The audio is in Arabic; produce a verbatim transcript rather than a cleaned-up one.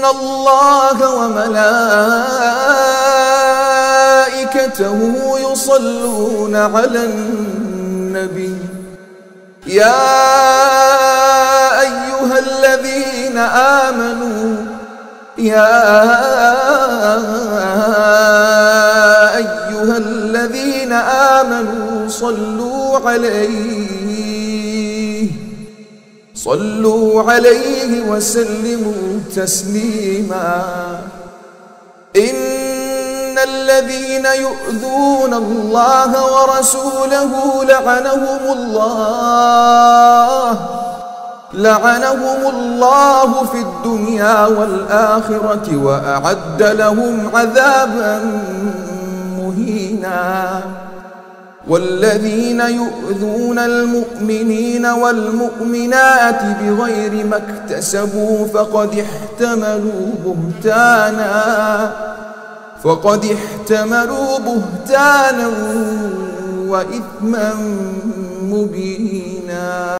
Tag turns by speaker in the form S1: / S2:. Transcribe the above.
S1: الله وملائكته يصلون على النبي يا أيها الذين آمنوا يا أيها الذين آمنوا صلوا عليه صلوا عليه وسلموا تسليما إن الذين يؤذون الله ورسوله لعنهم الله لعنهم الله في الدنيا والآخرة وأعد لهم عذابا مهينا والذين يؤذون المؤمنين والمؤمنات بغير ما اكتسبوا فقد احتملوا بهتانا فقد احتملوا بهتانا وإثما مبينا.